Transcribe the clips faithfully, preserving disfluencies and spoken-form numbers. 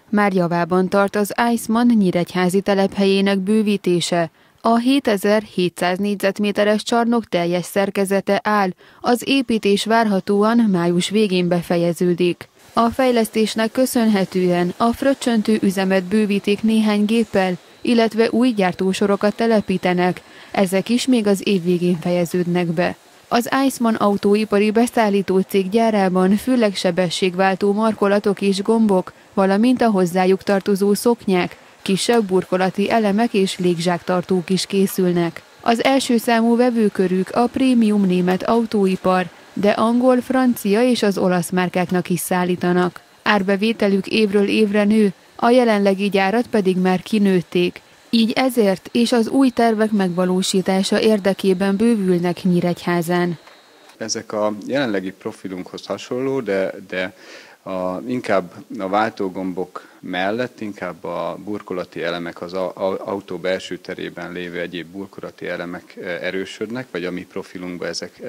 Már javában tart az Eismann nyíregyházi telephelyének bővítése. A hétezer-hétszáz négyzetméteres csarnok teljes szerkezete áll, az építés várhatóan május végén befejeződik. A fejlesztésnek köszönhetően a fröccsöntő üzemet bővítik néhány géppel, illetve új gyártósorokat telepítenek, ezek is még az év végén fejeződnek be. Az Eismann autóipari beszállító cég gyárában főleg sebességváltó markolatok és gombok, valamint a hozzájuk tartozó szoknyák, kisebb burkolati elemek és légzsáktartók is készülnek. Az első számú vevőkörük a prémium német autóipar, de angol, francia és az olasz márkáknak is szállítanak. Árbevételük évről évre nő, a jelenlegi gyárat pedig már kinőtték. Így ezért és az új tervek megvalósítása érdekében bővülnek Nyíregyházán. Ezek a jelenlegi profilunkhoz hasonló, de, de a, inkább a váltógombok mellett inkább a burkolati elemek, az autó belső terében lévő egyéb burkolati elemek erősödnek, vagy a mi profilunkban ezek,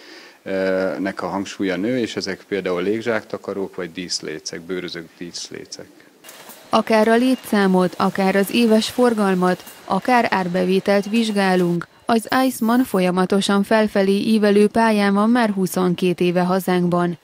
ezeknek a hangsúlya nő, és ezek például légzsáktakarók, vagy díszlécek, bőrözők díszlécek. Akár a létszámot, akár az éves forgalmat, akár árbevételt vizsgálunk, az Eismann folyamatosan felfelé ívelő pályán van már huszonkét éve hazánkban.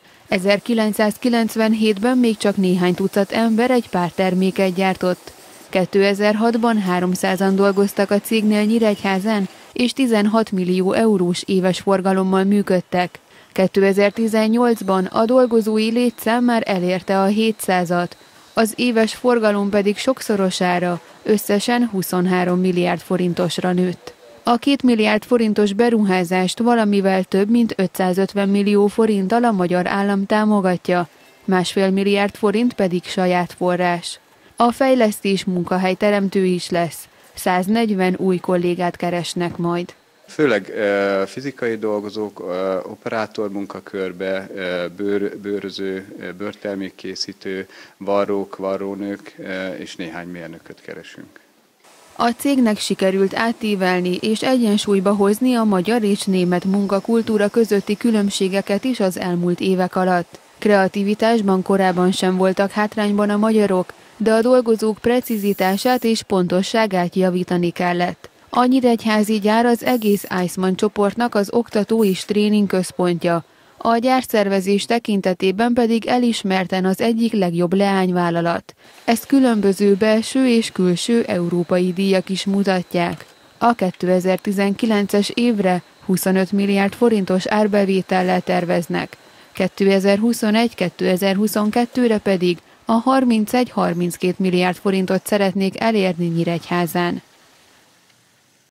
ezerkilencszázkilencvenhétben még csak néhány tucat ember egy pár terméket gyártott. kétezer-hatban háromszázan dolgoztak a cégnél Nyíregyházán, és tizenhat millió eurós éves forgalommal működtek. kétezer-tizennyolcban a dolgozói létszám már elérte a hétszázat, az éves forgalom pedig sokszorosára, összesen huszonhárom milliárd forintosra nőtt. A két milliárd forintos beruházást valamivel több mint ötszázötven millió forinttal a magyar állam támogatja, másfél milliárd forint pedig saját forrás. A fejlesztés munkahelyteremtő is lesz, száznegyven új kollégát keresnek majd. Főleg uh, fizikai dolgozók, uh, operátor munkakörbe, uh, bőr, bőröző, uh, bőrtermékkészítő, varrók, varrónők uh, és néhány mérnököt keresünk. A cégnek sikerült átívelni és egyensúlyba hozni a magyar és német munkakultúra közötti különbségeket is az elmúlt évek alatt. Kreativitásban korábban sem voltak hátrányban a magyarok, de a dolgozók precizitását és pontosságát javítani kellett. A nyíregyházi gyár az egész Eismann csoportnak az oktató és tréning központja, a gyárszervezés tekintetében pedig elismerten az egyik legjobb leányvállalat. Ezt különböző belső és külső európai díjak is mutatják. A kétezer-tizenkilences évre huszonöt milliárd forintos árbevétellel terveznek, kétezer-huszonegy-kétezer-huszonkettőre pedig a harmincegy-harminckét milliárd forintot szeretnék elérni Nyíregyházán.